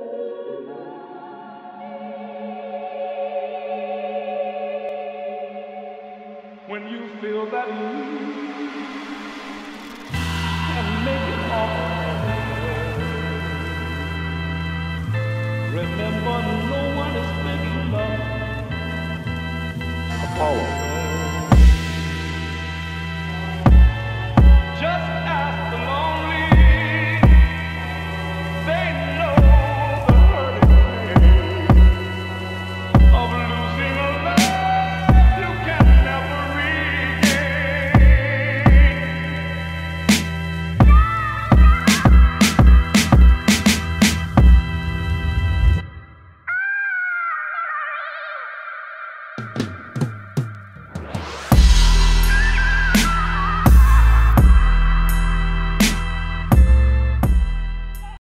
When you feel that you can make it all, remember no one is big enough. Apollo.